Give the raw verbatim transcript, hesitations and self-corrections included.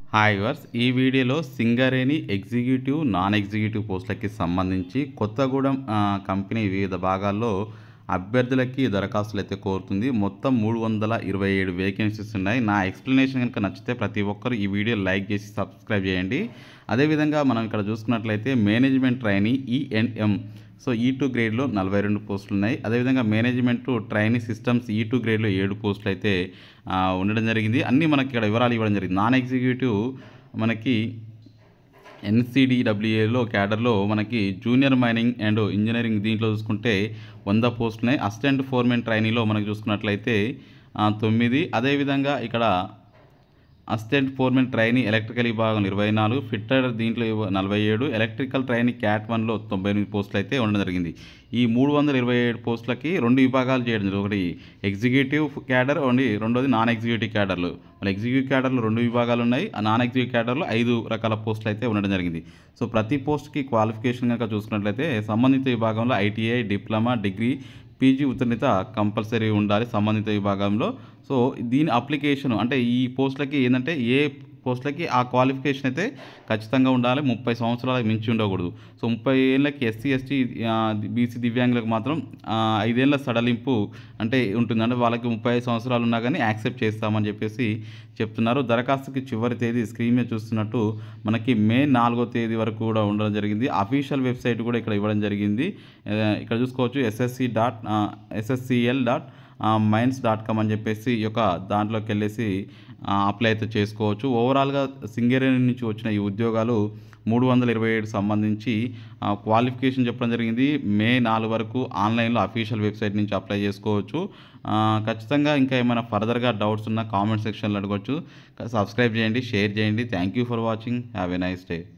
Hi verse ఈ వీడియోలో Singareni executive non executive పోస్టులకి సంబంధించి కొత్తగూడెం ఆ, కంపెనీ వివిధ భాగాల్లో అభ్యర్థులకి దరఖాస్తులు అయితే కోరుతుంది. మొత్తం మూడు వందల ఇరవై ఏడు వేకెన్సీస్ ఉన్నాయి. నా ఎక్స్ప్లెనేషన్ కనుక నచ్చితే ప్రతి ఒక్కరు ఈ వీడియో లైక్ చేసి సబ్స్క్రైబ్ చేయండి. అదేవిధంగా మనం ఇక్కడ చూసుకున్నట్లయితే management trainee E N M so E two గ్రేడ్లో నలభై రెండు పోస్టులు ఉన్నాయి. అదేవిధంగా management trainee systems E two గ్రేడ్లో ఏడు పోస్టులు అయితే ఆ, ఉండడం జరిగింది. అన్నీ మనకి ఇక్కడ వివరాలు ఇవ్వడం జరిగింది. నాన్ ఎగ్జిక్యూటివ్ మనకి ఎన్సిడిడబ్ల్యూఏలో క్యాడర్లో మనకి జూనియర్ మైనింగ్ అండ్ ఇంజనీరింగ్ దీంట్లో చూసుకుంటే వంద పోస్టులు ఉన్నాయి. అసిస్టెంట్ ఫోర్మెన్ ట్రైనీలో మనకు చూసుకున్నట్లయితే ఆ, తొమ్మిది. అదేవిధంగా ఇక్కడ అసిస్టెంట్ ఫోర్మెన్ ట్రైనీ ఎలక్ట్రికల్ విభాగం ఇరవై నాలుగు, ఫిట్టర్ దీంట్లో ఇవ- నలభై ఏడు, ఎలక్ట్రికల్ ట్రైనీ క్యాట్ వన్లో తొంభై ఎనిమిది పోస్టులు అయితే ఉండడం జరిగింది. ఈ మూడు వందల ఇరవై ఏడు పోస్టులకి రెండు విభాగాలు చేయడం జరిగింది. ఒకటి ఎగ్జిక్యూటివ్ క్యాడర్, ఒకటి రెండోది నాన్ ఎగ్జిక్యూటివ్ క్యాడర్లు. మళ్ళీ ఎగ్జిక్యూటివ్ క్యాడర్లో రెండు విభాగాలు ఉన్నాయి. ఆ నాన్ ఎగ్జిక్యూటివ్ క్యాడర్లో ఐదు రకాల పోస్టులు అయితే ఉండడం జరిగింది. సో ప్రతి పోస్ట్కి క్వాలిఫికేషన్ కనుక చూసుకున్నట్లయితే సంబంధిత విభాగంలో ఐటీఐ, డిప్లొమా, డిగ్రీ, పీజీ ఉత్తీర్ణత కంపల్సరీ ఉండాలి సంబంధిత విభాగంలో. సో దీని అప్లికేషన్ అంటే ఈ పోస్టులకి ఏంటంటే ఏ పోస్టులకి ఆ క్వాలిఫికేషన్ అయితే ఖచ్చితంగా ఉండాలి. ముప్పై సంవత్సరాలకు మించి ఉండకూడదు. సో ముప్పై ఏళ్ళకి ఎస్సీ ఎస్టీ బీసీ దివ్యాంగులకు మాత్రం ఆ, ఐదేళ్ల సడలింపు అంటే ఉంటుంది. అంటే వాళ్ళకి ముప్పై ఐదు సంవత్సరాలు ఉన్నా కానీ యాక్సెప్ట్ చేస్తామని చెప్పేసి చెప్తున్నారు. దరఖాస్తుకి చివరి తేదీ స్క్రీన్ మీద చూస్తున్నట్టు మనకి మే నాలుగో తేదీ వరకు కూడా ఉండడం జరిగింది. అఫీషియల్ వెబ్సైట్ కూడా ఇక్కడ ఇవ్వడం జరిగింది. ఆ, ఇక్కడ చూసుకోవచ్చు SSC dot SSCL dot mines dot com అని చెప్పేసి ఈ యొక్క దాంట్లోకి వెళ్ళేసి అప్లై అయితే చేసుకోవచ్చు. ఓవరాల్గా సింగరేణి నుంచి వచ్చిన ఈ ఉద్యోగాలు మూడు వందల ఇరవై ఏడు సంబంధించి ఆ, క్వాలిఫికేషన్ చెప్పడం జరిగింది. మే నాలుగు వరకు ఆన్లైన్లో అఫీషియల్ వెబ్సైట్ నుంచి అప్లై చేసుకోవచ్చు. ఆ, ఖచ్చితంగా ఇంకా ఏమైనా ఫర్దర్గా డౌట్స్ ఉన్నా కామెంట్ సెక్షన్లో అడగవచ్చు. సబ్స్క్రైబ్ చేయండి, షేర్ చేయండి. Thank you for watching. Have a nice day.